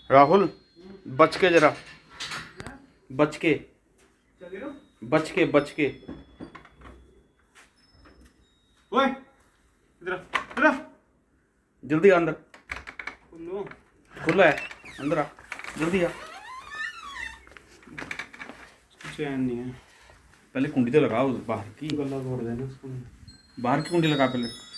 राहुल बच के जरा, बच के बच के बच के। ओए इधर इधर जल्दी आ अंदर, खुलो खुला है, अंदर आ जल्दी आ। चैन नहीं है। पहले कुंडी तो लगाओ बाहर की, गला तोड़ देना उसको। बाहर की कुंडी लगा पहले।